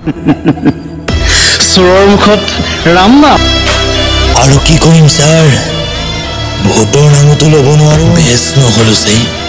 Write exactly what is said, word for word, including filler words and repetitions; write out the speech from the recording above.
চোৰৰ মুখত ৰাম নাম আৰু কি কৰিম ছাৰ ভোটৰ নামতো ল'ব নোৱাৰো বেচ নহলো চাই